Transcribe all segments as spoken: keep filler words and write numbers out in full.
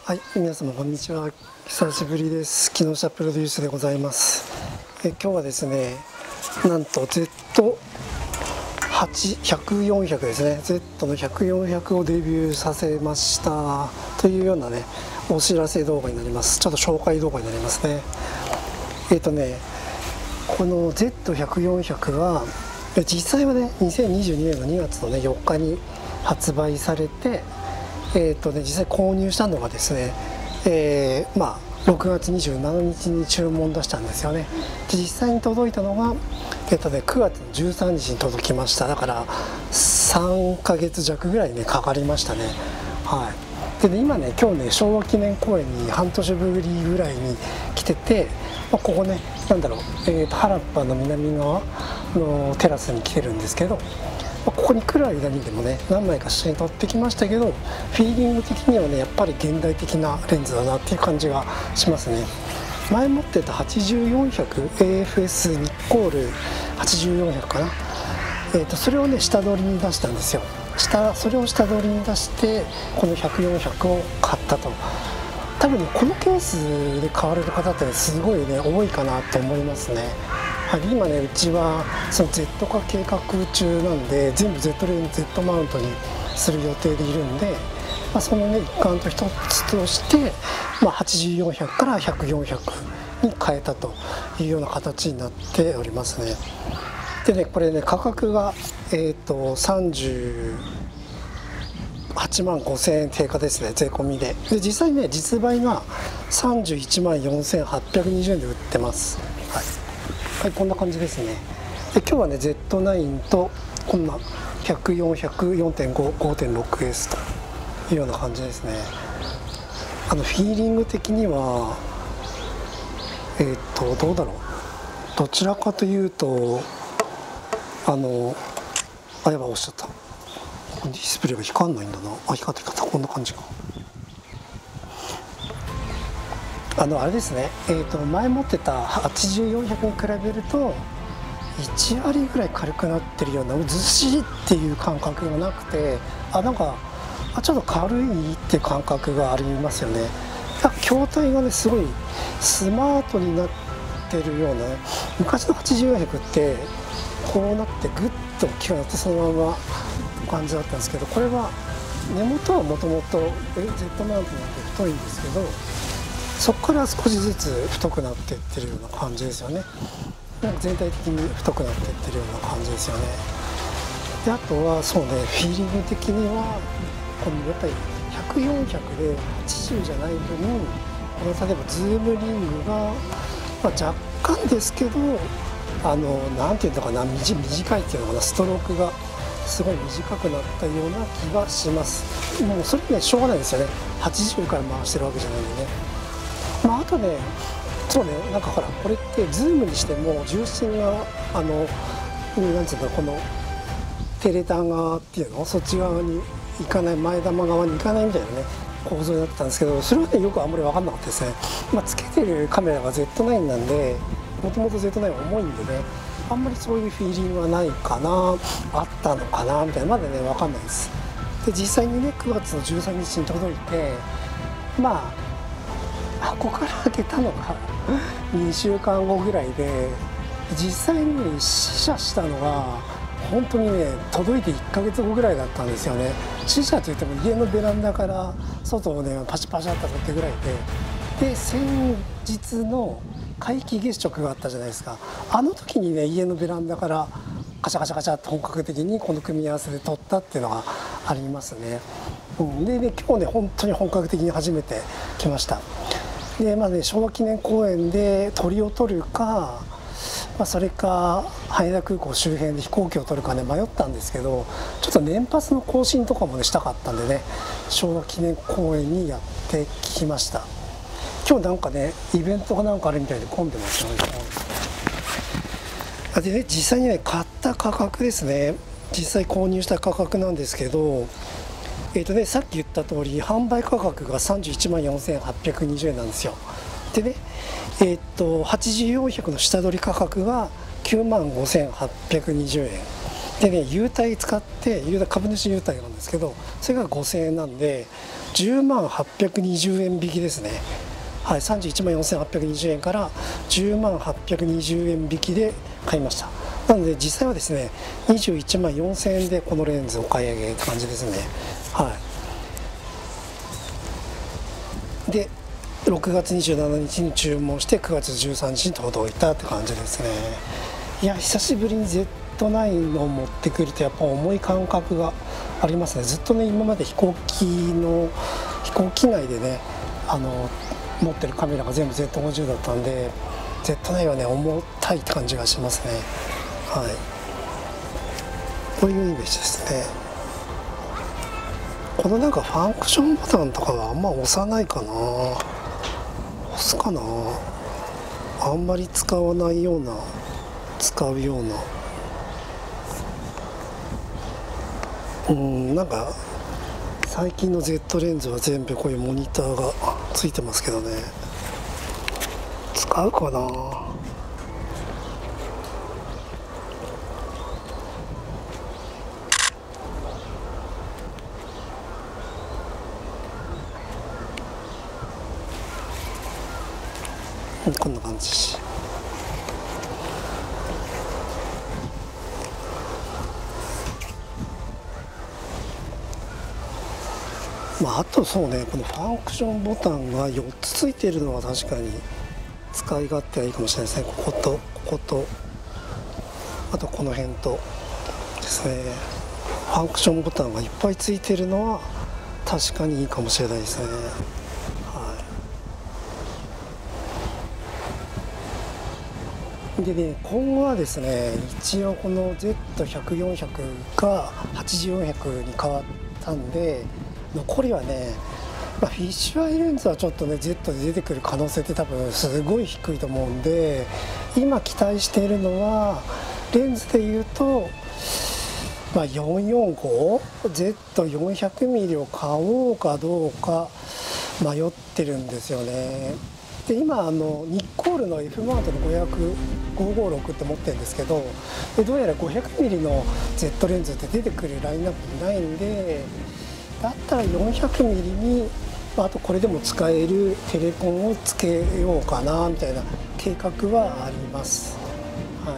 はい、皆様こんにちは。久しぶりです。木下プロデュースでございます。え今日はですね、なんと ゼットはち、ひゃく、よんひゃくですね、Z のひゃく、よんひゃくをデビューさせましたというようなね、お知らせ動画になります。ちょっと紹介動画になりますね。えっ、とね、この ゼットひゃく、よんひゃくは実際はね、にせんにじゅうにねんのにがつの、ね、よっかに発売されて、えーとね、実際購入したのがですね、えーまあ、ろくがつにじゅうしちにちに注文出したんですよね。で実際に届いたのが、えーとね、くがつのじゅうさんにちに届きました。だからさんかげつじゃくぐらいねかかりましたね。はい、でね今ね今日ね昭和記念公園に半年ぶりぐらいに来てて、まあ、ここねなんだろう、えーと原っぱの南側のテラスに来てるんですけど、ここに来る間にでもね何枚か写真撮ってきましたけど、フィーリング的にはねやっぱり現代的なレンズだなっていう感じがしますね。前持ってたはちじゅうよんひゃく エーエフエス ニッコールはちじゅうよんひゃくかな、えーとそれをね下取りに出したんですよ。下それを下取りに出してこのひゃく、よんひゃくを買ったと。多分ねこのケースで買われる方って、ね、すごいね多いかなと思いますね。はい、今ねうちはその Z 化計画中なんで全部 Z レンズ Z マウントにする予定でいるんで、まあ、そのね一環と一つとして、まあ、はちじゅうよんひゃくからひゃく、よんひゃくに変えたというような形になっておりますね。でねこれね価格がえっとさんじゅうはちまんごせんえん定価ですね、税込みで。で実際ね実売がさんじゅういちまんよんせんはっぴゃくにじゅうえんで売ってます。はいはい、こんな感じですね。で今日はね ゼットナイン とこんなひゃく、よんひゃく、よんてんご、ごてんろくエス というような感じですね。あのフィーリング的にはえー、っとどうだろう、どちらかというとあのあやば押しちゃった。ディスプレイが光んないんだな。あ光って光った。こんな感じか。あのあれですね、えー、と前持ってたはちじゅうよんひゃくに比べるといちわりぐらい軽くなってるような、ずっしりっていう感覚がなくて、あなんかあちょっと軽いっていう感覚がありますよね。筐体がねすごいスマートになってるような、ね、昔のはちじゅうよんひゃくってこうなってグッと大きくなってそのまま感じだったんですけど、これは根元はもともと Z マウントなんて太いんですけど、そこから少しずつ太くなっていってるような感じですよね。なんか全体的に太くなっていってるような感じですよね。であとはそうねフィーリング的にはこのやっぱりひゃく、よんひゃくではちじゅうじゃない分、この例えばズームリングが、まあ、若干ですけどあのなんていうのかな、短いっていうのかな、ストロークがすごい短くなったような気がします。もうそれねしょうがないですよね。はちじゅうから回してるわけじゃないんでね。まあ、あとね、そうね、なんかほら、これってズームにしても重心があの、なんていうの、このテレタン側っていうの、そっち側に行かない、前玉側に行かないみたいなね構造になってたんですけど、それはねよくあんまり分かんなかったですね。まあ、つけてるカメラが ゼットナイン なんで、もともと ゼットナイン は重いんでね、あんまりそういうフィーリングはないかな、あったのかなみたいな、まだね分かんないです。で実際にねくがつのじゅうさんにちに届いて、まあ箱から開けたのがにしゅうかんごぐらいで、実際に試写したのが本当にね届いていっかげつごぐらいだったんですよね。試写といっても家のベランダから外をねパシパシャッと撮ってぐらいで、で先日の皆既月食があったじゃないですか。あの時にね家のベランダからカチャカチャカチャって本格的にこの組み合わせで撮ったっていうのがありますね。うん、でね今日ね本当に本格的に初めて来ました。でまあね、昭和記念公園で鳥を撮るか、まあ、それか羽田空港周辺で飛行機を撮るかね迷ったんですけど、ちょっと年パスの更新とかもねしたかったんでね昭和記念公園にやってきました。今日なんかねイベントがなんかあるみたいで混んでますよね。でね実際にね買った価格ですね、実際購入した価格なんですけど、えーとね、さっき言った通り販売価格がさんじゅういちまんよんせんはっぴゃくにじゅうえんなんですよ。でね、えーとはちじゅうよんひゃくの下取り価格がきゅうまんごせんはっぴゃくにじゅうえんでね、優待使って優待株主優待なんですけど、それがごせんえんなんでじゅうまんはっぴゃくにじゅうえん引きですね。はい、さんじゅういちまんよんせんはっぴゃくにじゅうえんからじゅうまんはっぴゃくにじゅうえん引きで買いました。なので実際はですねにじゅういちまんよんせんえんでこのレンズお買い上げって感じですね。はい、でろくがつにじゅうしちにちに注文してくがつじゅうさんにちに届いたって感じですね。いや久しぶりに ゼットナイン を持ってくるとやっぱ重い感覚がありますね。ずっとね今まで飛行機の飛行機内でねあの持ってるカメラが全部 ゼットごじゅう だったんで ゼットナイン はね重たいって感じがしますね。はい、こういうイメージですね。このなんかファンクションボタンとかはあんま押さないかな、押すかな、あんまり使わないような使うような、うんなんか最近の Z レンズは全部こういうモニターがついてますけどね、使うかな。こんな感じ。まあ、あとそうね、このファンクションボタンがよっつついているのは確かに使い勝手はいいかもしれないですね。こことこことあとこの辺とですね、ファンクションボタンがいっぱいついているのは確かにいいかもしれないですね。でね、今後はですね一応この ゼットひゃく、よんひゃく がはちじゅうよんひゃくに変わったんで、残りはね、まあ、フィッシュアイレンズはちょっとね Z で出てくる可能性って多分すごい低いと思うんで、今期待しているのはレンズでいうと、まあ、よんひゃくよんじゅうご ゼットよんひゃくミリ を買おうかどうか迷ってるんですよね。で今あのニッコールの F マートのごひゃく、ごひゃくごじゅうろくって持ってるんですけど、どうやら ごひゃくミリ の Z レンズって出てくるラインナップないんで、だったら よんひゃくミリ にあとこれでも使えるテレコンをつけようかなみたいな計画はあります。はい、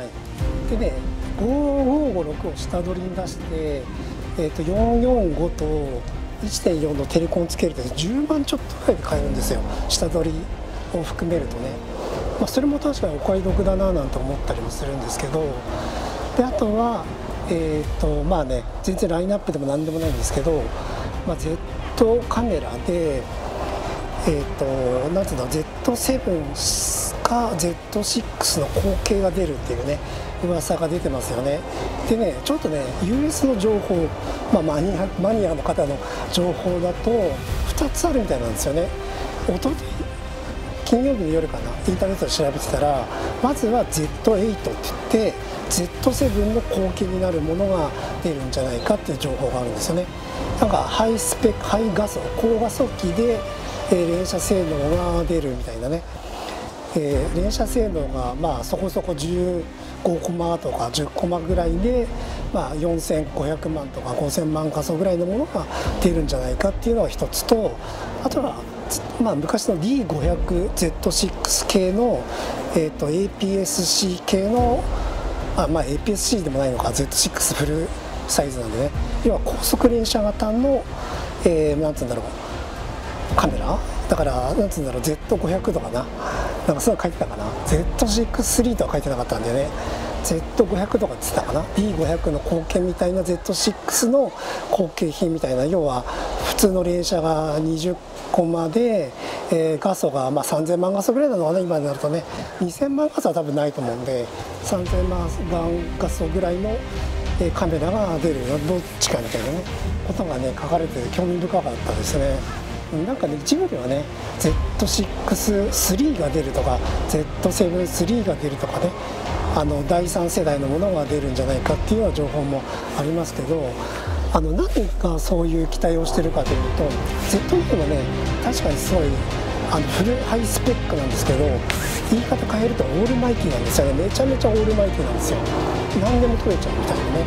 でねごひゃくごじゅうろくを下取りに出して、えー、とよんひゃくよんじゅうごと いってんよん のテレコンつけるとじゅうまんちょっとぐらいで買えるんですよ、下取りを含めるとね。まあ、それも確かにお買い得だななんて思ったりもするんですけど、であとはえーとまあね全然ラインナップでも何でもないんですけど、まあ、Z カメラでえーとなんていうの ゼットセブン か ゼットシックス の後継が出るっていうね噂が出てますよね。でねちょっとね ユーエス の情報、まあ、マニアマニアの方の情報だとふたつあるみたいなんですよね。おととい金曜日の夜かな、インターネットで調べてたら、まずは ゼットエイト って言って ゼットセブン の後継になるものが出るんじゃないかっていう情報があるんですよね。なんかハイスペック、ハイ画素、高画素機で、えー、連写性能が出るみたいなね、えー、連写性能がまあそこそこじゅうごコマとかじゅっコマぐらいで、まあ、よんせんごひゃくまんとかごせんまん画素ぐらいのものが出るんじゃないかっていうのが一つと、あとはまあ、昔の ディーごひゃくゼットシックス 系の、えー、と エーピーエスシー 系のあ、まあ、エーピーエスシー でもないのか ゼットシックス フルサイズなんでね、要は高速連写型の、えー、なんつうんだろうカメラだから、なんつうんだろう ゼットごひゃく とかな、なんかそういうの書いてたかな、 ゼットシックススリー とは書いてなかったんでね、ゼットごひゃく とかって言ってたかな、 ディーごひゃく の後継みたいな ゼットシックス の後継品みたいな、要は普通の連写がにじゅっコマで、えー、画素がまあさんぜんまん画素ぐらいなのかな、今になるとねにせんまん画素は多分ないと思うんでさんぜんまん画素ぐらいの、えー、カメラが出るどっちかみたいなねことがね書かれて興味深かったですね。なんかね一部ではね ゼットシックススリー が出るとか ゼットセブンスリー が出るとかね、あのだいさん世代のものが出るんじゃないかっていうような情報もありますけど、あの何がそういう期待をしてるかというと ゼットナイン はね確かにすごいあのフルハイスペックなんですけど、言い方変えるとオールマイティなんですよね。めちゃめちゃオールマイティなんですよ。何でも撮れちゃうみたいなね。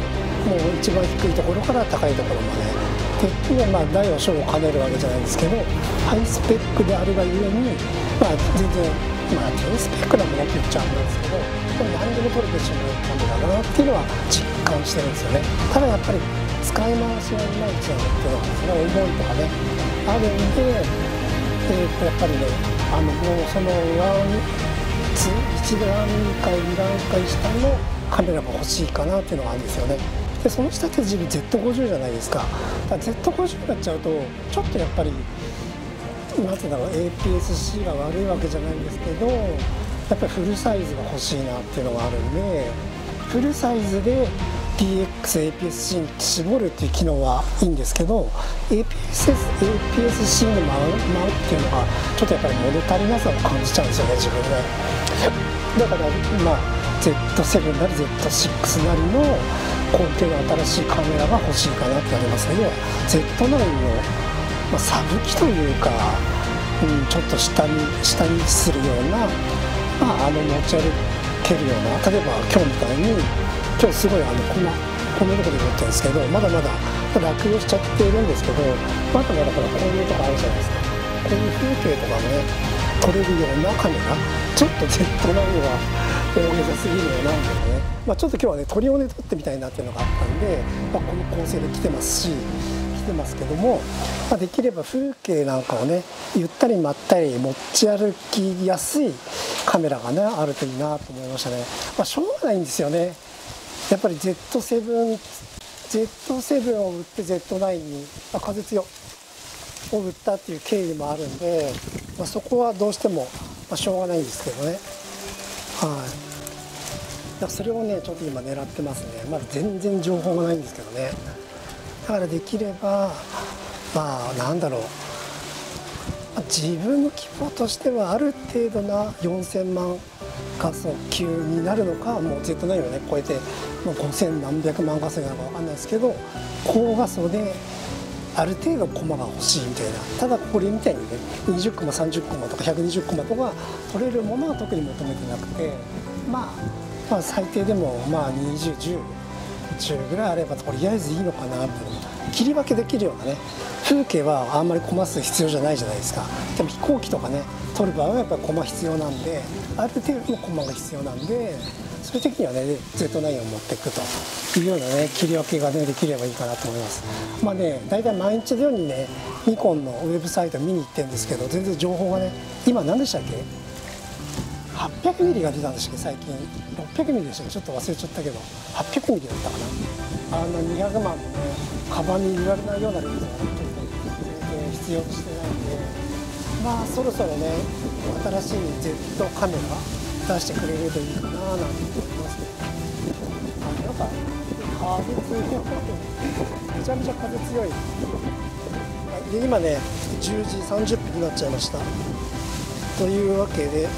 もう一番低いところから高いところまでで、まあ、大は小を兼ねるわけじゃないんですけど、ハイスペックであるがゆえに、まあ、全然、まあ、低スペックなものって言っちゃうんですけど、でも何でも撮れてしまうカメラだなっていうのは実感してるんですよね。ただやっぱり使い回しがいまいちなのっていうのは、それは重いとかねあるんで、えー、とやっぱりね、あのもうそのワンツーいち段階に段階下のカメラが欲しいかなっていうのがあるんですよね。でその下って自分 ゼットごじゅう じゃないですか。だから ゼットごじゅう になっちゃうとちょっとやっぱりなんていうんだろう、 エーピーエスシー が悪いわけじゃないんですけど、やっぱりフルサイズが欲しいなっていうのがあるんで、フルサイズで ディーエックスエーピーエスシー に絞るっていう機能はいいんですけど、 エーピーエスシー の舞うっていうのがちょっとやっぱり物足りなさを感じちゃうんですよね、自分で。だからまあ ゼットセブン なり ゼットシックス なりの高級な新しいカメラが欲しいかなってありますね。要は ゼットナイン の、まあ、サブ機というか、うん、ちょっと下に下にするような、まあ、あの持ち歩けるような、例えば今日みたいに今日すごいあのこんなこんなところで撮ってるんですけど、まだまだ落葉しちゃっているんですけど、まだまだほらこういうとこあるじゃないですか。こういう風景とかもね撮れるようなカメラ、ちょっと ゼットナイン は大げさすぎるようなんでね、まあ、ちょっと今日はねトリオネ撮ってみたいなっていうのがあったんで、まあ、この構成で来てますし来てますけども、まあ、できれば風景なんかをねゆったりまったり持ち歩きやすいカメラがねあるといいなと思いましたね。まあ、しょうがないんですよね、やっぱり ゼットセブン ゼットセブン を売って ゼットナイン に、あ、風強を売ったっていう経緯もあるんで、まあ、そこはどうしても、まあ、しょうがないんですけどね。はい、だからそれをねちょっと今狙ってますね。まだ全然情報がないんですけどね。だからできればまあなんだろう、自分の希望としてはある程度なよんせんまん画素級になるのか、もう ゼットナイン をね超えてもうごせんなんびゃくまん画素なのか分かんないですけど、高画素である程度コマが欲しいみたいな。ただこれみたいにねにじゅっコマさんじゅっコマとかひゃくにじゅっコマとか撮れるものは特に求めてなくて、まあ、まあ最低でもまあにじゅう、じゅう、じゅうぐらいあればとりあえずいいのかなって、切り分けできるようなね風景はあんまりコマ数必要じゃないじゃないですか。でも飛行機とかね撮る場合はやっぱりコマ必要なんで、ある程度のコマが必要なんで、そういう時にはね ゼットナイン を持っていくというようなね切り分けがねできればいいかなと思います。まあね大体毎日のようにねニコンのウェブサイト見に行ってるんですけど、全然情報がね今何でしたっけ、はっぴゃくミリが出たんでしたっけ最近、ろっぴゃくミリでしたっけ、ちょっと忘れちゃったけどはっぴゃくミリだったかな。あのにひゃくまんのねカバンに入れられないようなレンズがね全然必要としてないんで、まあそろそろね新しい Z カメラ出してくれるといいかななんて思いますね。あ、なんか風強いめちゃめちゃ風強いで、今ねじゅうじさんじゅっぷんになっちゃいました。というわけで、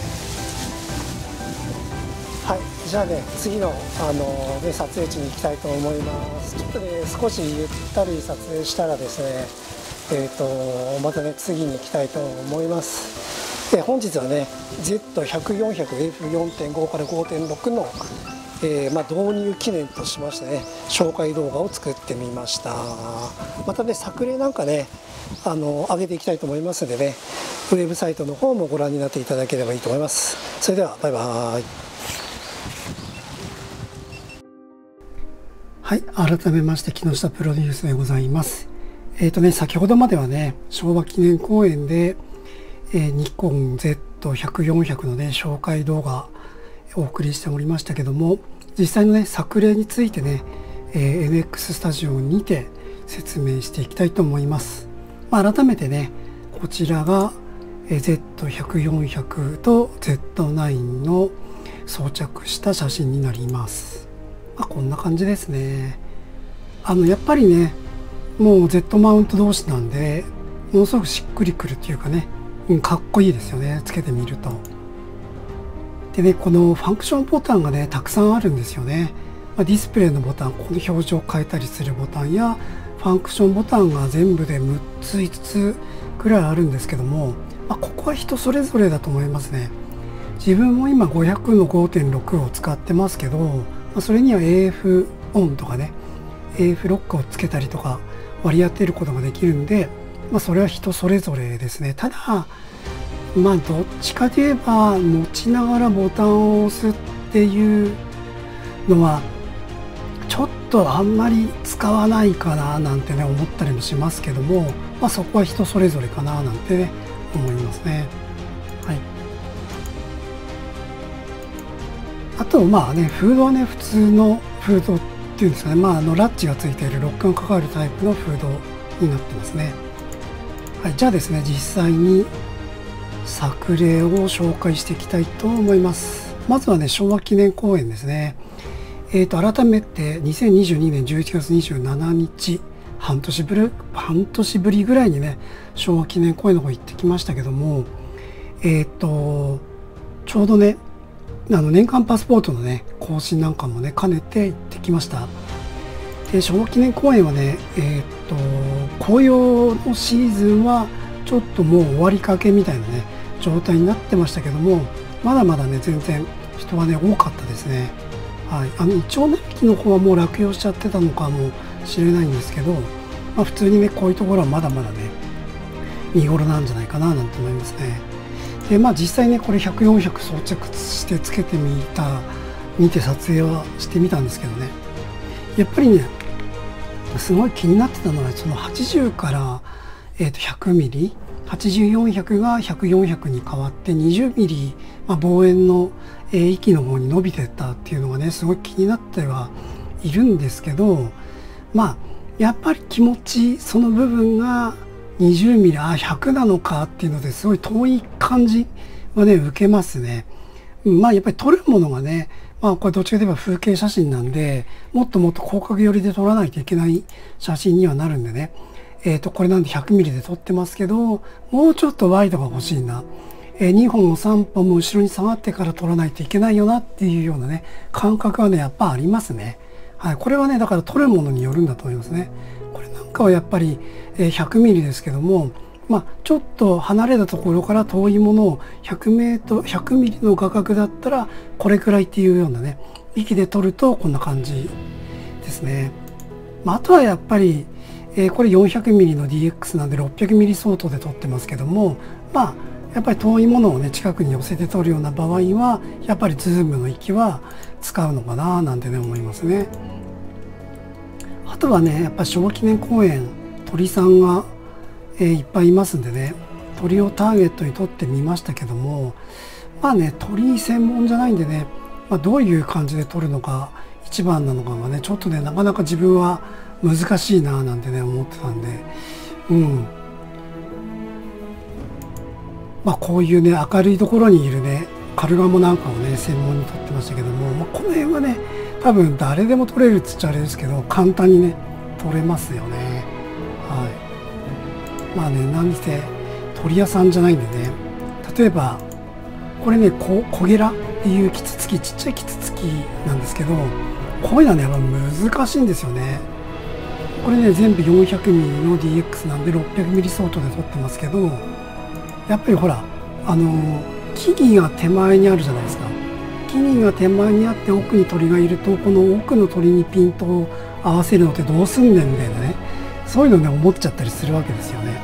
はい、じゃあね次の、あのーね、撮影地に行きたいと思います。ちょっとね少しゆったり撮影したらですね、えーとまたね次に行きたいと思います。で本日はね ゼットひゃくよんひゃくエフよんてんご から ごてんろく の、えーまあ、導入記念としましてね紹介動画を作ってみました。またね作例なんかねあの上げていきたいと思いますのでね、ウェブサイトの方もご覧になっていただければいいと思います。それではバイバーイ。はい、改めまして木下プロデュースでございます。えっとね、先ほどまではね、昭和記念公演で、えー、ニコン ゼットひゃくよんひゃく のね、紹介動画をお送りしておりましたけども、実際のね、作例についてね、えー、エヌエックス スタジオにて説明していきたいと思います。まあ、改めてね、こちらが、えー、ゼットひゃくよんひゃく と ゼットナイン の装着した写真になります。まあ、こんな感じですね。あのやっぱりねもう Z マウント同士なんでものすごくしっくりくるっていうかね、うん、かっこいいですよねつけてみると。でねこのファンクションボタンがねたくさんあるんですよね。まあ、ディスプレイのボタン、この表示を変えたりするボタンやファンクションボタンが全部でむっついつつくらいあるんですけども、まあ、ここは人それぞれだと思いますね。自分も今ごひゃくの ごてんろく を使ってますけど、それには エーエフ オンとかねエーエフ ロックをつけたりとか割り当てることができるんで、まあ、それは人それぞれですね。ただまあどっちかといえば持ちながらボタンを押すっていうのはちょっとあんまり使わないかななんてね思ったりもしますけども、まあ、そこは人それぞれかななんてね思いますね。はい、あとまあねフードはね普通のフードっていうんですかね、まあ、あのラッチがついているロックがかかるタイプのフードになってますね。はい、じゃあですね実際に作例を紹介していきたいと思います。まずはね昭和記念公演ですね。えーと改めてにせんにじゅうにねんじゅういちがつにじゅうしちにち半年ぶり半年ぶりぐらいにね昭和記念公園の方行ってきましたけども、えっ、ー、とちょうどねあの年間パスポートのね更新なんかもね兼ねて行ってきました。で昭和記念公園はねえっ、ー、と紅葉のシーズンはちょっともう終わりかけみたいなね状態になってましたけども、まだまだね全然人はね多かったですね。はい、あのイチョウ並木の方はもう落葉しちゃってたのかもしれないんですけど、まあ、普通にねこういうところはまだまだね見頃なんじゃないかななんて思いますね。でまあ実際ねこれひゃく、よんひゃく装着してつけてみた見て撮影はしてみたんですけどね、やっぱりねすごい気になってたのはそのはちじゅうから、えー、とひゃくミリはちじゅう、よんひゃくがひゃく、よんひゃくに変わってにじゅうミリ、まあ、望遠の、えー、域の方に伸びてったっていうのがねすごい気になってはいるんですけど、まあやっぱり気持ちその部分がにじゅうミリあひゃくなのかっていうのですごい遠い感じはね受けますね。まあやっぱり撮るものがね、まあこれどっちかといえば風景写真なんでもっともっと広角寄りで撮らないといけない写真にはなるんでね、えっとこれなんでひゃくミリで撮ってますけどもうちょっとワイドが欲しいな、えー、にほんもさんぼんも後ろに下がってから撮らないといけないよなっていうようなね感覚はねやっぱありますね。はい、これはねだから撮るものによるんだと思いますね。これなんかはやっぱりひゃくミリですけども、まあ、ちょっと離れたところから遠いものをひゃくメートル、ひゃくミリの画角だったらこれくらいっていうようなね域で撮るとこんな感じですね。まあ、あとはやっぱり、えー、これ よんひゃくミリ の ディーエックス なんでろっぴゃくミリ相当で撮ってますけども、まあやっぱり遠いものをね近くに寄せて撮るような場合はやっぱりズームの域は使うのかななんてね思いますね。あとはねやっぱり昭和記念公園鳥さんが、えー、いっぱいいますんでね鳥をターゲットに撮ってみましたけども、まあね鳥専門じゃないんでね、まあ、どういう感じで撮るのが一番なのかがねちょっとねなかなか自分は難しいななんてね思ってたんで、うんまあこういうね明るいところにいるねカルガモなんかをね専門に撮ってましたけども、まあ、この辺はね多分誰でも撮れるっつっちゃあれですけど簡単にね撮れますよね。はい、まあね何せ鳥屋さんじゃないんでね、例えばこれねココゲラっていうキツツキちっちゃいキツツキなんですけど、こういうのはねやっぱ難しいんですよね。これね全部 よんひゃくミリ の ディーエックス なんで ろっぴゃくミリ 相当で撮ってますけど、やっぱりほらあの木々が手前にあるじゃないですか。木々が手前にあって奥に鳥がいるとこの奥の鳥にピントを合わせるのってどうすんねんみたいなね、そういうのね思っちゃったりするわけですよね。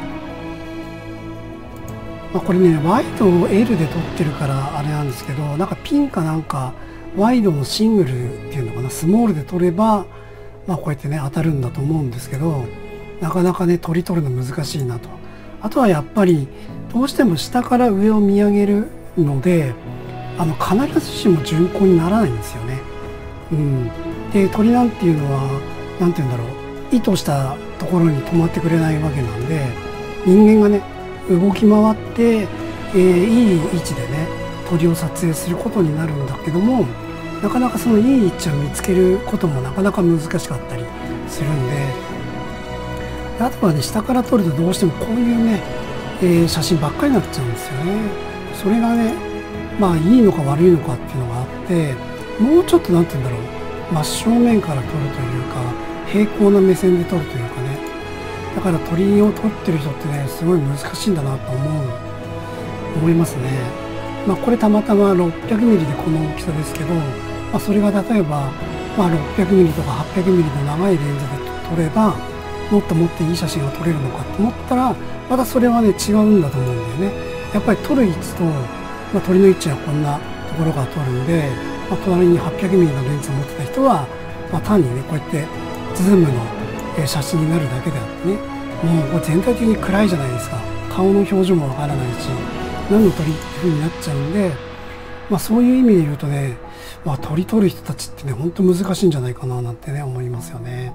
まあ、これねワイドを エル で撮ってるからあれなんですけど、なんかピンかなんかワイドのシングルっていうのかなスモールで撮ればまあこうやってね当たるんだと思うんですけど、なかなかね鳥撮るの難しいなと。あとはやっぱりどうしても下から上を見上げるのであの必ずしも順光にならないんですよね。うん、で鳥なんていうのは何て言うんだろう意図したところに止まってくれないわけなんで、人間がね動き回って、えー、いい位置でね鳥を撮影することになるんだけども、なかなかそのいい位置を見つけることもなかなか難しかったりするんで、あとはね下から撮るとどうしてもこういうね、えー、写真ばっかりになっちゃうんですよね。それがねまあいいのか悪いのかっていうのがあって、もうちょっと何て言うんだろう真正面から撮るというか平行な目線で撮るというかね、だから鳥を撮ってる人ってねすごい難しいんだなと思う思いますね。まあこれたまたま ろっぴゃくミリ でこの大きさですけど、まあ、それが例えばまあ、ろっぴゃくミリとかはっぴゃくミリの長いレンズで撮ればもっともっといい写真が撮れるのかと思ったら、またそれはね違うんだと思うんだよね。やっぱり撮る位置と、まあ、撮りの位置はこんなところから撮るんで、まあ、隣にはっぴゃくミリのレンズを持ってた人は、まあ、単にねこうやってズームの写真になるだけであってね、もうこれ全体的に暗いじゃないですか。顔の表情もわからないし何の撮りっていう風になっちゃうんで、まあ、そういう意味で言うとね、まあ、撮り撮る人たちってね本当難しいんじゃないかななんてね思いますよね。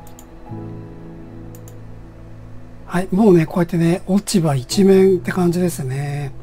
はい、もうねこうやってね落ち葉一面って感じですね。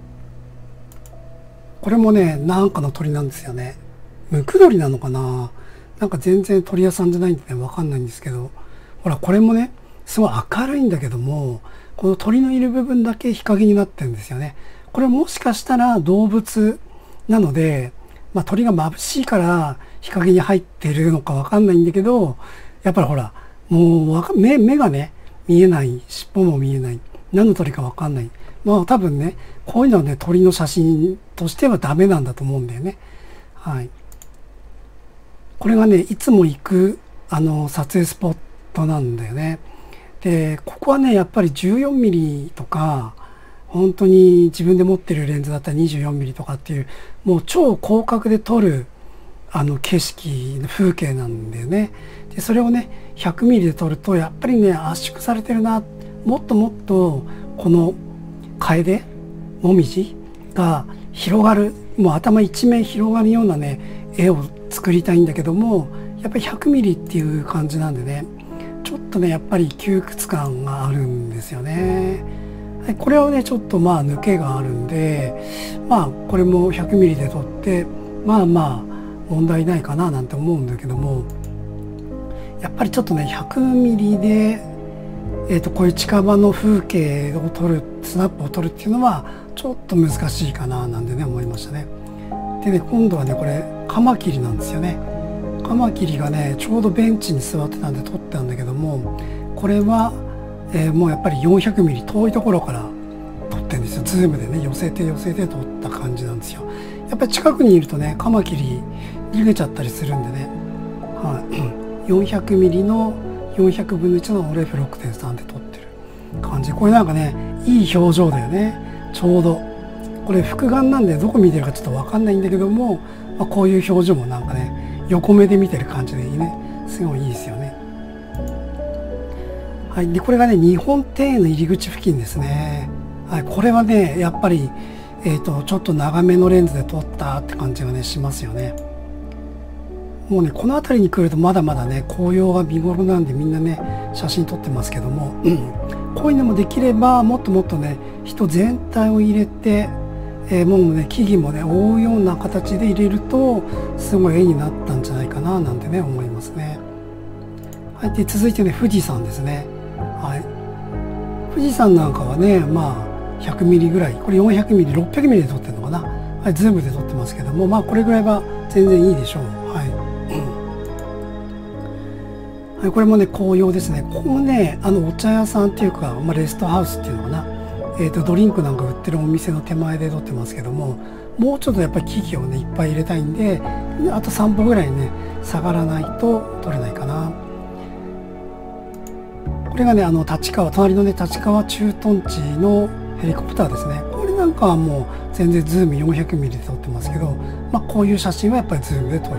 これもねなんかの鳥なんですよね。ムクドリなのかな、なんか全然鳥屋さんじゃないんでねわかんないんですけど、ほらこれもねすごい明るいんだけども、この鳥のいる部分だけ日陰になってるんですよね。これもしかしたら動物なので、まあ、鳥が眩しいから日陰に入ってるのかわかんないんだけど、やっぱりほらもうわか目目がね見えない、尻尾も見えない、何の鳥かわかんない。まあ多分ねこういうのはね鳥の写真としてはダメなんだと思うんだよね。はい、これがねいつも行くあの撮影スポットなんだよね。でここはねやっぱりじゅうよんミリとか本当に自分で持ってるレンズだったらにじゅうよんミリとかっていうもう超広角で撮るあの景色の風景なんだよね。でそれをねひゃくミリで撮るとやっぱりね圧縮されてるな、もっともっとこの楓もみじが広がる、もう頭一面広がるようなね絵を作りたいんだけども、やっぱりひゃくミリっていう感じなんでねちょっとねやっぱり窮屈感があるんですよね。はい、これはねちょっとまあ抜けがあるんで、まあこれもひゃくミリで撮ってまあまあ問題ないかななんて思うんだけども、やっぱりちょっとねひゃくミリで、えー、とこういう近場の風景を撮るスナップを撮るっていうのはちょっと難しいかななんてね思いましたね。でね今度はねこれカマキリなんですよね。カマキリがねちょうどベンチに座ってたんで撮ったんだけども、これは、えー、もうやっぱりよんひゃくミリ遠いところから撮ってるんですよ。ズームでね寄せて寄せて撮った感じなんですよ。やっぱり近くにいるとねカマキリ逃げちゃったりするんでね、はい、よんひゃくミリのよんひゃくぶんのいちのオレフ ろくてんさん で撮ってる感じ。これなんかねいい表情だよね。ちょうどこれ複眼なんでどこ見てるかちょっと分かんないんだけども、まあ、こういう表情もなんかね横目で見てる感じでいいね、すごいいいですよね。はい、でこれがね日本庭園の入り口付近ですね。はい、これはねやっぱり、えーと、ちょっと長めのレンズで撮ったって感じがねしますよね。もうねこの辺りに来るとまだまだね紅葉が見頃なんでみんなね写真撮ってますけども、うん、こういうのもできればもっともっとね人全体を入れて、えー、もうね木々もね覆うような形で入れるとすごい絵になったんじゃないかななんてね思いますね。はい、で続いてね富士山ですね。はい、富士山なんかはねまあひゃくミリぐらい、これよんひゃくミリろっぴゃくミリで撮ってるのかな、はい、ズームで撮ってますけども、まあこれぐらいは全然いいでしょう。はい、はい、これもね紅葉ですね。ここもねあのお茶屋さんっていうか、まあ、レストハウスっていうのかな、えー、とドリンクなんか売ってるお店の手前で撮ってますけども、もうちょっとやっぱり木々をねいっぱい入れたいんで、あとさんぽぐらいね下がらないと撮れないかな。これがねあの立川、隣のね立川駐屯地のヘリコプターですね。これなんかはもう全然ズームよんひゃくミリで撮ってますけど、まあ、こういう写真はやっぱりズームで撮ると。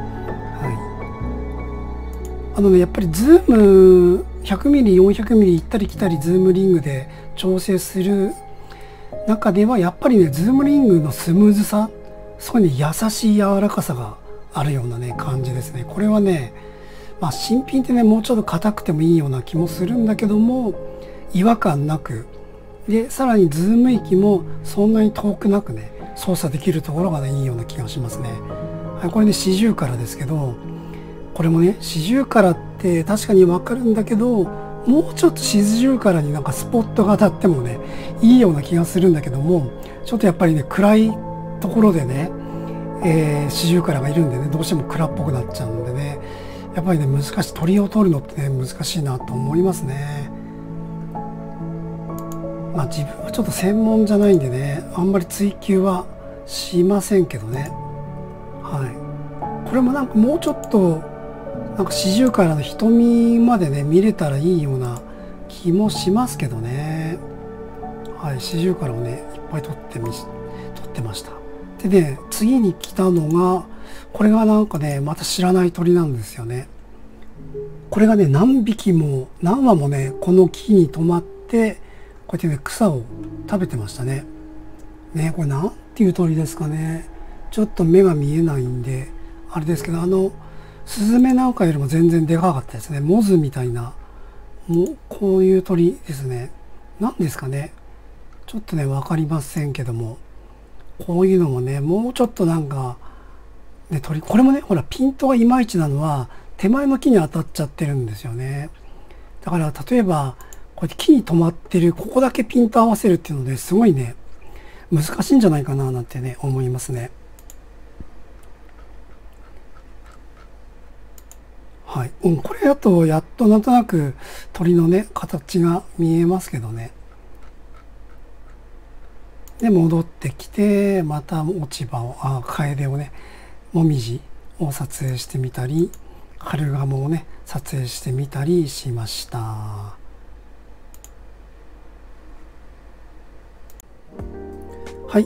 はい、あのねやっぱりズームひゃくミリよんひゃくミリ行ったり来たりズームリングで調整する中ではやっぱりねズームリングのスムーズさ、そういうね優しい柔らかさがあるようなね感じですね。これはねまあ新品ってねもうちょっと硬くてもいいような気もするんだけども違和感なく、でさらにズーム域もそんなに遠くなくね操作できるところがねいいような気がしますね。はい、これね四十からですけど、これもね四十からって確かにわかるんだけど、もうちょっと四十からになんかスポットが当たってもねいいような気がするんだけども、ちょっとやっぱりね暗いところでね、えー、四十からがいるんでねどうしても暗っぽくなっちゃうんでね、やっぱりね難しい、鳥を撮るのってね難しいなと思いますね。まあ自分はちょっと専門じゃないんでねあんまり追求はしませんけどね。はい、これもなんかもうちょっとなんかシジュウカラの瞳までね見れたらいいような気もしますけどね。はい、シジュウカラをねいっぱい撮ってみ撮ってました。でね、次に来たのがこれがなんかねまた知らない鳥なんですよね。これがね何匹も何羽もねこの木に止まってこうやってね草を食べてましたね。ね、これなんていう鳥ですかね。ちょっと目が見えないんであれですけど、あのスズメなんかよりも全然でかかったですね。モズみたいな、もうこういう鳥ですね。何ですかね。ちょっとね分かりませんけども、こういうのもねもうちょっとなんかね鳥、これもねほらピントがいまいちなのは手前の木に当たっちゃってるんですよね。だから例えばこうやって木に止まってるここだけピント合わせるっていうのですごいね難しいんじゃないかななんてね思いますね。はい、うん、これだとやっとなんとなく鳥のね形が見えますけどね。で戻ってきてまた落ち葉をあカエデをねもみじを撮影してみたりカルガモをね撮影してみたりしました。はい、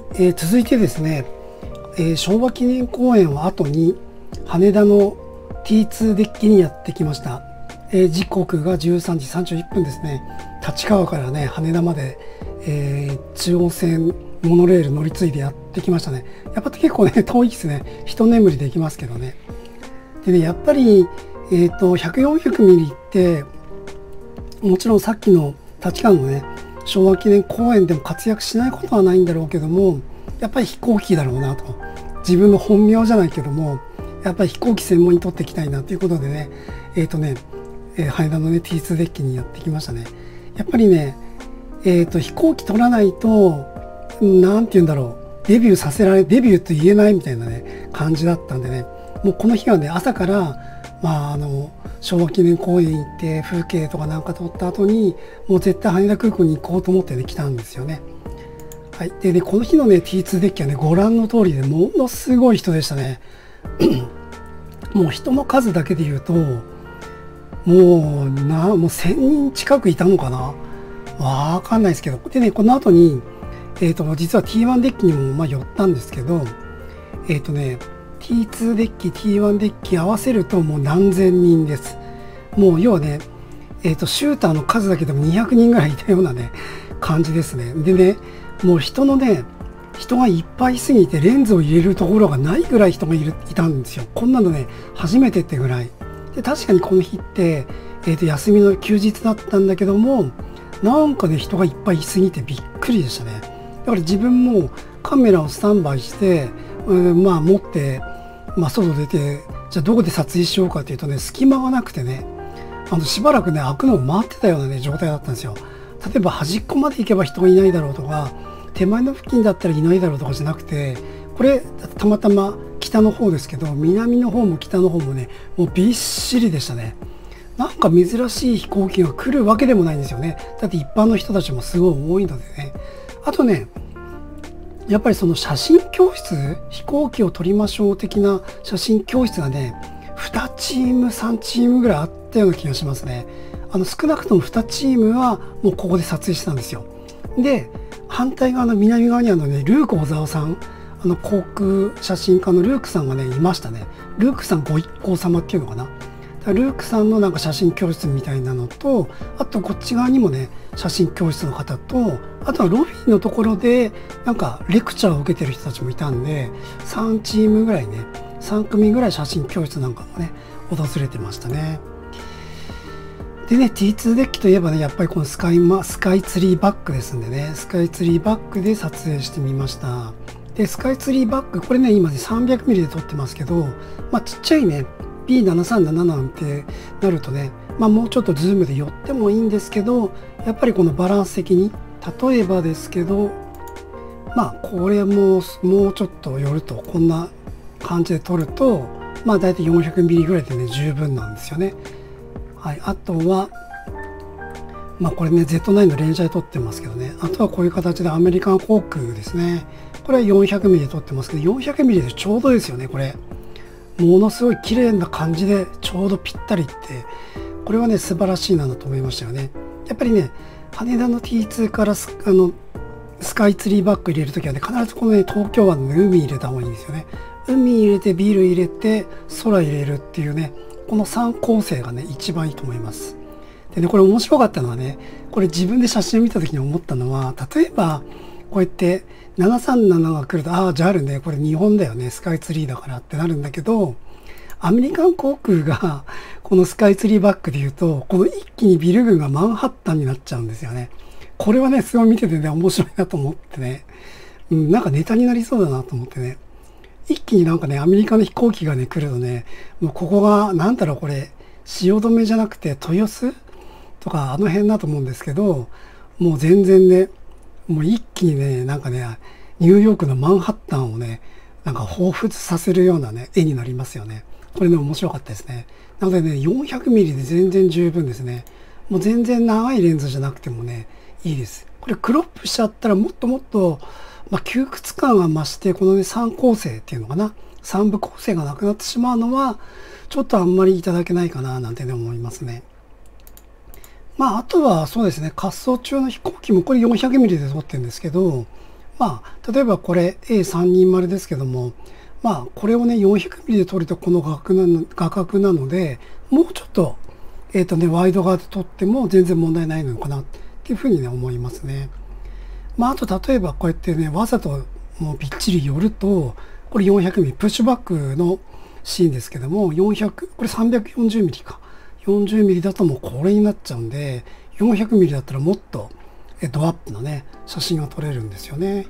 えー、続いてですね、えー、昭和記念公園を後に羽田の ティーツー デッキにやってきました。えー、時刻がじゅうさんじさんじゅういっぷんですね。立川からね羽田まで、えー、中央線モノレール乗り継いでやってきましたね。やっぱ結構ね遠いですね。一眠りできますけどね。でねやっぱり、えー、とひゃくよんひゃくミリってもちろんさっきの立川のね昭和記念公園でも活躍しないことはないんだろうけども、やっぱり飛行機だろうなと、自分の本名じゃないけどもやっぱり飛行機専門に取っていきたいなということでねえっ、ー、とね、えー、羽田のね ティーツー デッキにやってきましたね。やっぱりねえっ、ー、と飛行機取らないとなんて言うんだろう、デビューさせられデビューと言えないみたいなね感じだったんでね、もうこの日はね朝からまああの昭和記念公園行って風景とかなんか撮った後にもう絶対羽田空港に行こうと思ってね来たんですよね。はい、でねこの日のね ティーツー デッキはねご覧の通りでものすごい人でしたね。もう人の数だけで言うともうなもうせんにん近くいたのかな、わかんないですけど。でねこの後にえーと実は ティーワン デッキにもまあ寄ったんですけど、えっ、ー、とね ティーツー デッキ ティーワン デッキ合わせるともう何千人です。もう要はね、えー、とシューターの数だけでもにひゃくにんぐらいいたようなね感じですね。でねもう人のね人がいっぱいすぎてレンズを入れるところがないぐらい人がいるいたんですよ。こんなのね初めてってぐらいで、確かにこの日って、えー、と休みの休日だったんだけどもなんかね人がいっぱいいすぎてびっくりでしたね。だから自分もカメラをスタンバイして、うん、まあ持って、まあ、外出てじゃあどこで撮影しようかというとね隙間がなくてねあのしばらくね開くのを待ってたようなね状態だったんですよ。例えば端っこまで行けば人がいないだろうとか手前の付近だったらいないだろうとかじゃなくて、これたまたま北の方ですけど南の方も北の方もねもうびっしりでしたね。なんか珍しい飛行機が来るわけでもないんですよね。だって一般の人たちもすごい多いのでね。あとねやっぱりその写真教室、飛行機を撮りましょう的な写真教室がねにチームさんチームぐらいあったような気がしますね。あの少なくともにチームはもうここで撮影してたんですよ。で反対側の南側にあのねルーク小沢さん、あの航空写真家のルークさんがねいましたね。ルークさんご一行様っていうのかな。ルークさんのなんか写真教室みたいなのと、あとこっち側にもね写真教室の方と、あとはロビーのところでなんかレクチャーを受けてる人たちもいたんでさんチームぐらいねさん組ぐらい写真教室なんかもね訪れてましたね。でね ティーツー デッキといえばねやっぱりこのスカイマスカイツリーバックですんでね、スカイツリーバックで撮影してみました。でスカイツリーバックこれね今ね さんびゃくミリ で撮ってますけど、まあちっちゃいねビーななさんなな なんてなるとね、まあ、もうちょっとズームで寄ってもいいんですけど、やっぱりこのバランス的に例えばですけど、まあこれももうちょっと寄るとこんな感じで撮るとまあ大体 よんひゃくミリ ぐらいでね十分なんですよね。はい、あとはまあこれね ゼットナイン の連写で撮ってますけどね、あとはこういう形でアメリカン航空ですね、これは よんひゃくミリ で撮ってますけど よんひゃくミリ でちょうどですよね。これものすごい綺麗な感じでちょうどぴったりって、これはね素晴らしいなと思いましたよね。やっぱりね羽田の ティーツー からスあのスカイツリーバッグ入れるときはね、必ずこのね東京湾の、ね、海入れた方がいいんですよね。海入れてビール入れて空入れるっていうね、このさん構成がね一番いいと思います。でね、これ面白かったのはね、これ自分で写真を見た時に思ったのは、例えばこうやってななさんななが来ると、ああじゃああるね、これ日本だよね、スカイツリーだからってなるんだけど、アメリカン航空がこのスカイツリーバックで言うと、この一気にビル群がマンハッタンになっちゃうんですよね。これはねすごい見ててね面白いなと思ってね、うん、なんかネタになりそうだなと思ってね、一気になんかねアメリカの飛行機がね来るとね、もうここがなんだろう、これ汐留じゃなくて豊洲とかあの辺だと思うんですけど、もう全然ねもう一気にねなんかねニューヨークのマンハッタンをねなんか彷彿させるようなね絵になりますよね。これね面白かったですね。なのでね よんひゃくミリ で全然十分ですね。もう全然長いレンズじゃなくてもねいいです。これクロップしちゃったらもっともっと、まあ、窮屈感が増して、このねさん構成っていうのかな、さん部構成がなくなってしまうのはちょっとあんまりいただけないかななんてね思いますね。まああとはそうですね、滑走中の飛行機もこれ よんひゃくミリ で撮ってるんですけど、まあ例えばこれ エーさんにまる ですけども、まあこれをね よんひゃくミリ で撮るとこの画角なの画角なので、もうちょっとえっとねワイド側で撮っても全然問題ないのかなっていうふうにね思いますね。まああと例えばこうやってねわざともうびっちり寄ると、これ よんひゃくミリ プッシュバックのシーンですけども、よんひゃくこれ さんびゃくよんじゅうミリ か よんじゅうミリ だともうこれになっちゃうんで、 よんひゃくミリ だったらもっとドアップのね写真が撮れるんですよね。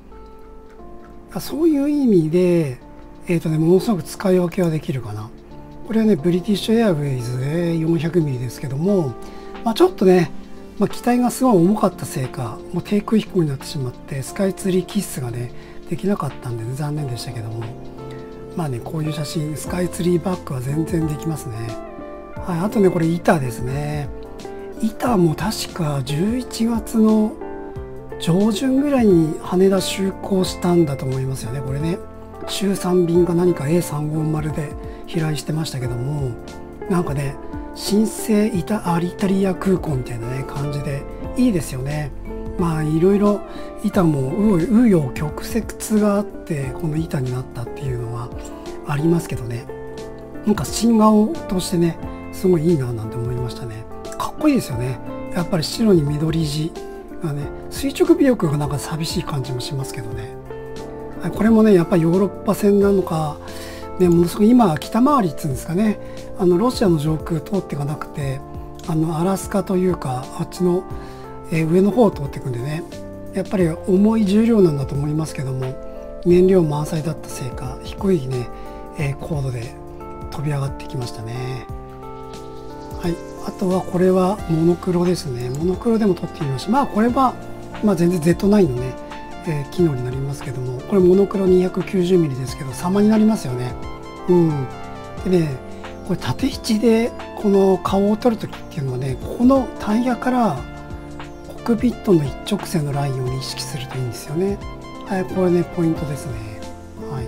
そういう意味でえっとねものすごく使い分けはできるかな。これはねブリティッシュエアウェイズで よんひゃくミリ ですけども、まあ、ちょっとね、まあ、機体がすごい重かったせいかもう低空飛行になってしまってスカイツリーキッスがねできなかったんで、ね、残念でしたけども、まあねこういう写真スカイツリーバックは全然できますね。はい、あとねこれ板ですね。板も確かじゅういちがつの上旬ぐらいに羽田就航したんだと思いますよね。これね週さん便が何か エーさんごまる で飛来してましたけども、なんかね新生イタアリタリア空港みたいなね感じでいいですよね。まあいろいろ板も紆余曲折があってこの板になったっていうのはありますけどね、なんか新顔としてねすごいいいななんて思いましたね。かっこいいですよね。やっぱり白に緑地がね、垂直尾翼がなんか寂しい感じもしますけどね。これもねやっぱりヨーロッパ船なのか、ね、ものすごい今北回りっていうんですかね、あのロシアの上空通っていかなくて、あのアラスカというかあっちの、えー、上の方を通っていくんでね、やっぱり重い重量なんだと思いますけども、燃料満載だったせいか低いね、えー、高度で飛び上がってきましたね。はい、あとはこれはモノクロですね。モノクロでも撮ってみました。まあこれは、まあ、全然 ゼットナイン のね、えー、機能になりますけども、これモノクロ にひゃくきゅうじゅうミリ ですけど様になりますよね。うん、でねこれ縦位置でこの顔を撮るときっていうのはね、ここのタイヤからコックピットの一直線のラインを、ね、意識するといいんですよね。はい、これねポイントですね。はい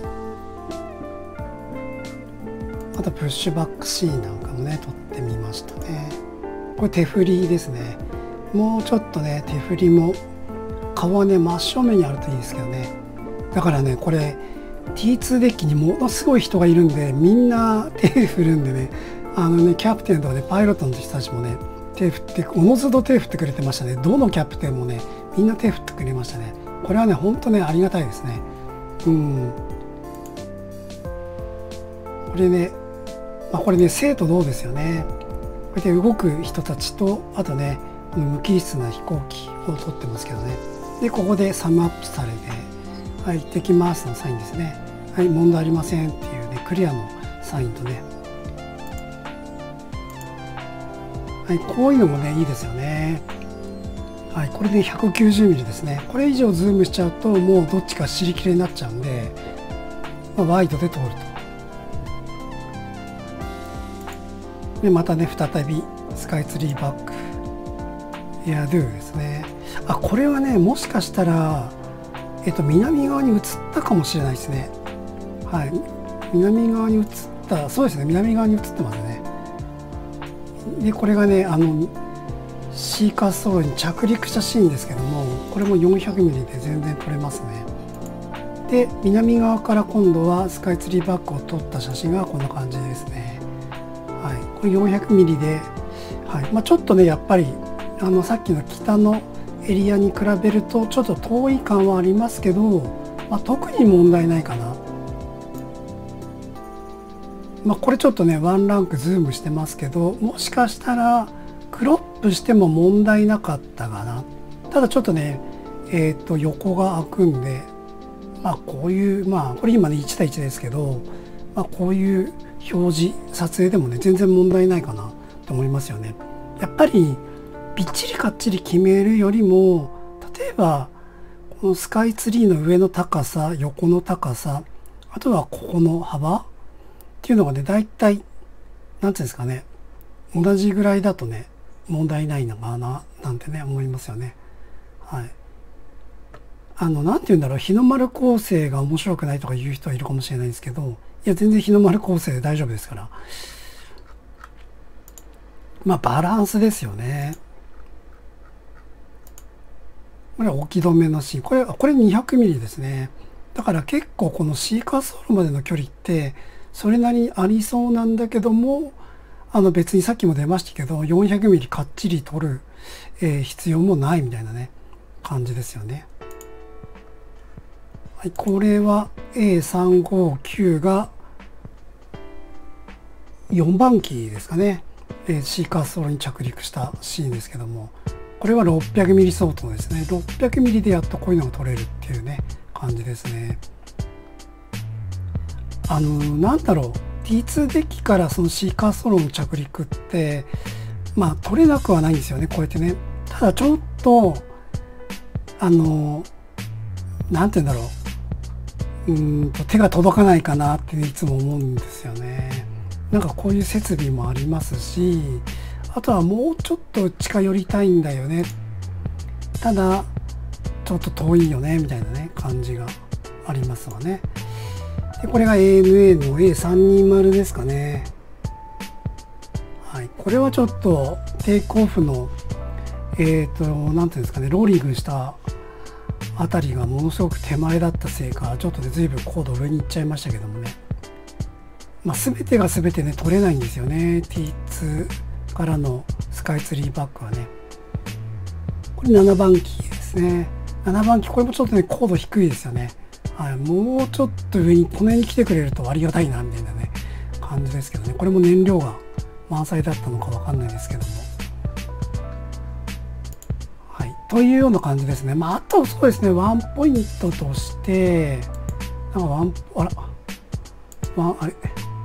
、あとプッシュバックシーンなんかもね撮ってみましたね。これ手振りですね。もうちょっとね手振りも顔はね真正面にあるといいですけどね。だからねこれ ティーツー デッキにものすごい人がいるんで、みんな手振るんでね、あのねキャプテンとかねパイロットの人たちもね手振って、おのずと手振ってくれてましたね。どのキャプテンもねみんな手振ってくれましたね。これはねほんとねありがたいですね。うん、これね、まあ、これね生と同ですよね。こうやって動く人たちと、あとね無機質な飛行機を撮ってますけどね。でここでサムアップされて、はい、行ってきますのサインですね。はい、問題ありませんっていうねクリアのサインとね、はい、こういうのもねいいですよね。はい、これで ひゃくきゅうじゅうミリ ですね。これ以上ズームしちゃうともうどっちか尻切れになっちゃうんで、まあ、ワイドで通ると。でまたね再びスカイツリーバックエアドゥですね。あ、これはねもしかしたらえっと南側に移ったかもしれないですね。はい、南側に移っったそうですね、南側に映ってますね。でこれがねあのシー滑走路に着陸したシーンですけども、これも よんひゃくミリ で全然撮れますね。で南側から今度はスカイツリーバックを撮った写真がこんな感じですね。はい、これ よんひゃくミリ で、はいまあ、ちょっとねやっぱりあのさっきの北のエリアに比べるとちょっと遠い感はありますけど、まあ、特に問題ないかな。まあ、これちょっとねワンランクズームしてますけど、もしかしたらクロップしても問題なかったかな。ただちょっとねえっと横が開くんで、まあこういうまあこれ今ねいち対いちですけど、まあ、こういう表示撮影でもね全然問題ないかなと思いますよね。やっぱりびっちりかっちり決めるよりも、例えばこのスカイツリーの上の高さ、横の高さ、あとはここの幅っていうのがねだいたいなんていうんですかね、同じぐらいだとね問題ないのかななんてね思いますよね。はい。あのなんて言うんだろう、日の丸構成が面白くないとか言う人はいるかもしれないんですけど、いや全然日の丸構成で大丈夫ですから。まあバランスですよね。これは置き止めのシーン。これ、これ にひゃくミリ ですね。だから結構この C 滑走路までの距離ってそれなりにありそうなんだけども、あの別にさっきも出ましたけど よんひゃくミリ かっちり取る、えー、必要もないみたいなね感じですよね。はい、これは エーさんごきゅう がよんばん機ですかね。えー、C 滑走路に着陸したシーンですけども、これは ろっぴゃくミリ 相当ですね。ろっぴゃくミリ でやっとこういうのが取れるっていうね感じですね。あのなんだろう、 ティーツー デッキからその C 滑走路の着陸ってまあ取れなくはないんですよね、こうやってね。ただちょっとあのなんて言うんだろう、うーんと手が届かないかなっていつも思うんですよね。なんかこういう設備もありますし、あとはもうちょっと近寄りたいんだよね、ただちょっと遠いよねみたいなね感じがありますわね。でこれが エーエヌエー の エーさんにじゅう ですかね。はい、これはちょっとテイクオフのえっとなんていうんですかね、ローリングしたあたりがものすごく手前だったせいか、ちょっとね随分高度上に行っちゃいましたけどもね、まあ、全てが全てね取れないんですよね、 ティーツー からのスカイツリーバックはね。これななばん機ですね。ななばん機、これもちょっとね高度低いですよね。はい、もうちょっと上にこの辺に来てくれるとありがたいなみたいなね感じですけどね。これも燃料が満載だったのかわかんないですけども、はい、というような感じですね。まああとそうですね、ワンポイントとしてなんかワンあらワンあれ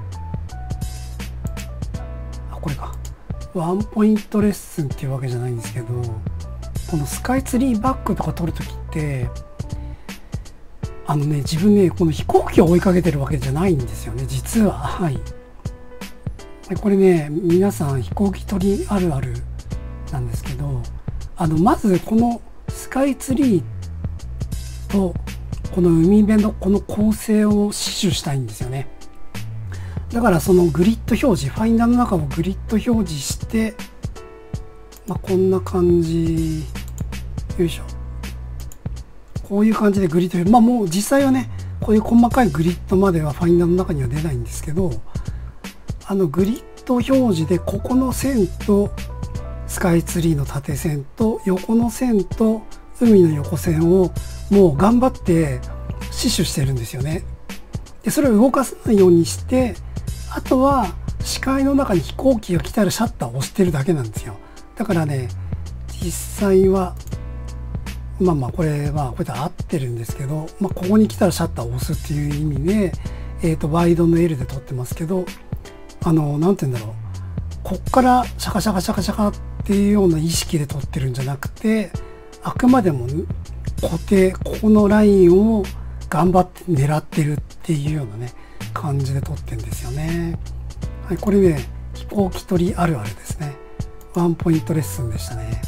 あこれかワンポイントレッスンっていうわけじゃないんですけど、このスカイツリーバックとか撮るときってあのね自分ねこの飛行機を追いかけてるわけじゃないんですよね実は。はい、これね皆さん飛行機撮りあるあるなんですけど、あのまずこのスカイツリーとこの海辺のこの構成を死守したいんですよね。だからそのグリッド表示、ファインダーの中をグリッド表示して、まあ、こんな感じ、よいしょ、こういう感じでグリッド表示、まあもう実際はねこういう細かいグリッドまではファインダーの中には出ないんですけど、あのグリッド表示でここの線とスカイツリーの縦線と横の線と海の横線をもう頑張って死守してるんですよね。でそれを動かさないようにして、あとは視界の中に飛行機が来たらシャッターを押してるだけなんですよ。だからね実際はまあまあこれはこうやって合ってるんですけど、まあ、ここに来たらシャッターを押すっていう意味で、えーとワイドの エル で撮ってますけど、あのなんて言うんだろう、こっからシャカシャカシャカシャカっていうような意識で撮ってるんじゃなくて、あくまでも固定、ここのラインを頑張って狙ってるっていうようなね感じで撮ってるんですよね。はい、これね飛行機撮りあるあるですね。ワンポイントレッスンでしたね。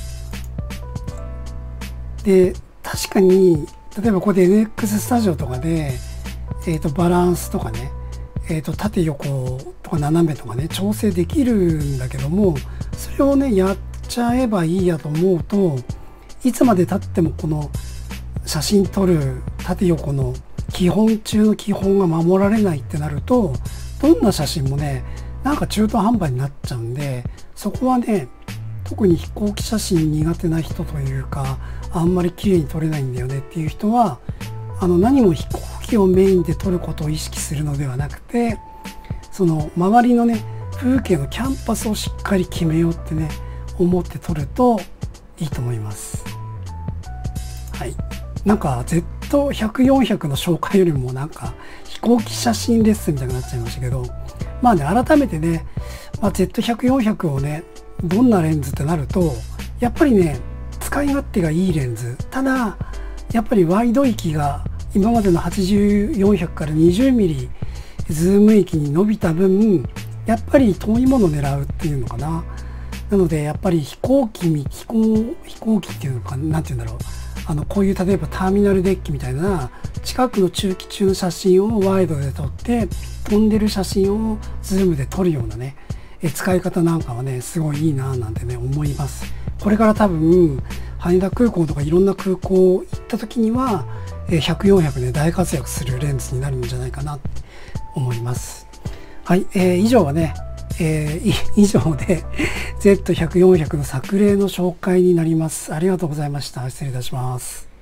で確かに例えばここで エヌエックス スタジオとかで、えー、とバランスとかね、 えーと、縦横とか斜めとかね、調整できるんだけども、それをね、やっちゃえばいいやと思うと、いつまで経ってもこの写真撮る縦横の基本中の基本が守られないってなると、どんな写真もね、なんか中途半端になっちゃうんで、そこはね、特に飛行機写真苦手な人というか、あんまり綺麗に撮れないんだよねっていう人は、あの何も飛行機をメインで撮ることを意識するのではなくて、その周りのね、風景のキャンパスをしっかり決めようってね、思って撮るといいと思います。はい。なんか ゼットひゃく、よんひゃく の紹介よりもなんか飛行機写真レッスンみたいになっちゃいましたけど、まあね、改めてね、まあ、ゼットひゃく、よんひゃく をね、どんなレンズってなると、やっぱりね、使い勝手がいいレンズ。ただ、やっぱりワイド域が今までのはちじゅう、よんひゃくから にじゅうミリズーム域に伸びた分、やっぱり遠いものを狙うっていうのかな。なので、やっぱり飛行機に、飛行、飛行機っていうのか、なんていうんだろう。あの、こういう例えばターミナルデッキみたいな、近くの中期中の写真をワイドで撮って、飛んでる写真をズームで撮るようなね、え使い方なんかはね、すごいいいなぁなんてね、思います。これから多分、羽田空港とかいろんな空港行った時には、ひゃく、よんひゃくね、大活躍するレンズになるんじゃないかなって思います。はい、えー、以上はね、えー、以上で ゼットひゃく、よんひゃく の作例の紹介になります。ありがとうございました。失礼いたします。